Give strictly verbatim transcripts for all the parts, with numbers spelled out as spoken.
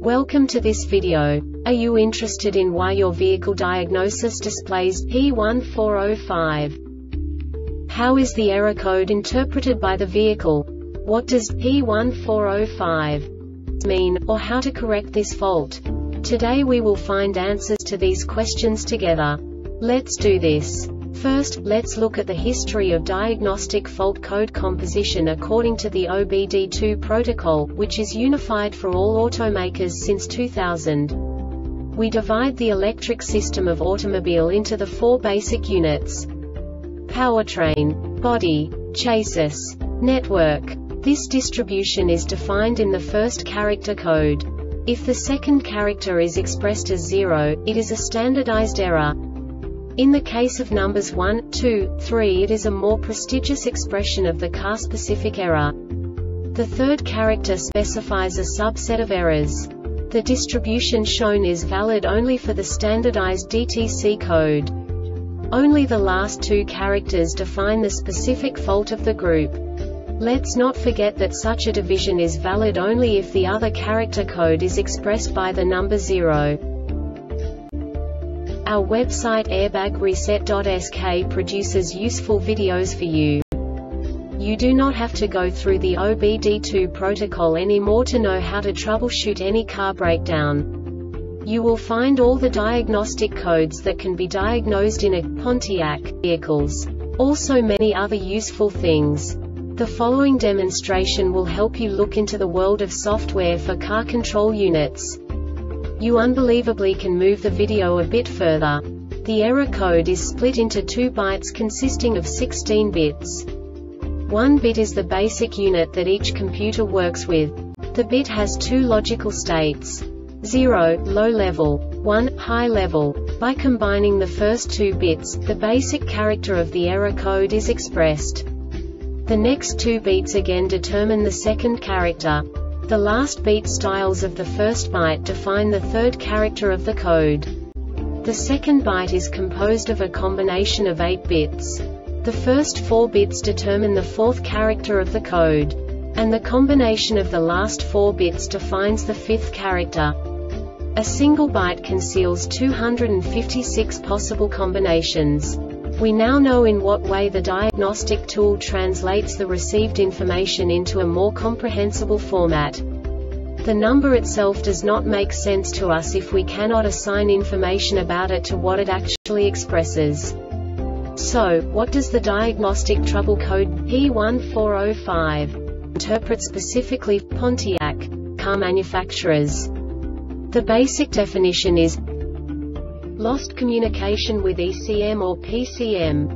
Welcome to this video. Are you interested in why your vehicle diagnosis displays P one four zero five? How is the error code interpreted by the vehicle? What does P one four zero five mean, or how to correct this fault? Today we will find answers to these questions together. Let's do this. First, let's look at the history of diagnostic fault code composition according to the O B D two protocol, which is unified for all automakers since two thousand. We divide the electric system of automobile into the four basic units: powertrain, body, chassis, network. This distribution is defined in the first character code. If the second character is expressed as zero, it is a standardized error. In the case of numbers one, two, three, it is a more prestigious expression of the car-specific error. The third character specifies a subset of errors. The distribution shown is valid only for the standardized D T C code. Only the last two characters define the specific fault of the group. Let's not forget that such a division is valid only if the other character code is expressed by the number zero. Our website airbag reset dot S K produces useful videos for you. You do not have to go through the O B D two protocol anymore to know how to troubleshoot any car breakdown. You will find all the diagnostic codes that can be diagnosed in a Pontiac vehicles. Also many other useful things. The following demonstration will help you look into the world of software for car control units. You unbelievably can move the video a bit further. The error code is split into two bytes consisting of sixteen bits. One bit is the basic unit that each computer works with. The bit has two logical states: zero, low level, one, high level. By combining the first two bits, the basic character of the error code is expressed. The next two bits again determine the second character. The last beat styles of the first byte define the third character of the code. The second byte is composed of a combination of eight bits. The first four bits determine the fourth character of the code. And the combination of the last four bits defines the fifth character. A single byte conceals two hundred fifty-six possible combinations. We now know in what way the diagnostic tool translates the received information into a more comprehensible format. The number itself does not make sense to us if we cannot assign information about it to what it actually expresses. So, what does the diagnostic trouble code P one four zero five interpret specifically for Pontiac car manufacturers? The basic definition is lost communication with E C M or P C M.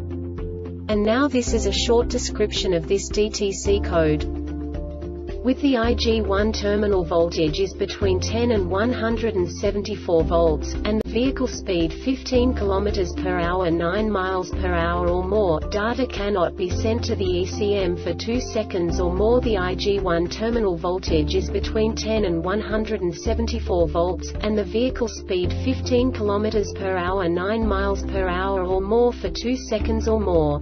And now this is a short description of this D T C code. With the I G one terminal voltage is between ten and one hundred seventy-four volts, and the vehicle speed fifteen kilometers per hour nine miles per hour or more, data cannot be sent to the E C M for two seconds or more. The I G one terminal voltage is between ten and one hundred seventy-four volts, and the vehicle speed fifteen kilometers per hour nine miles per hour or more for two seconds or more.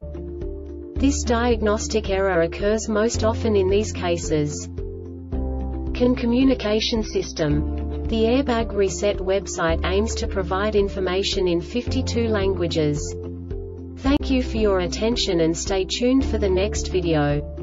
This diagnostic error occurs most often in these cases. C A N communication system. The Airbag Reset website aims to provide information in fifty-two languages. Thank you for your attention and stay tuned for the next video.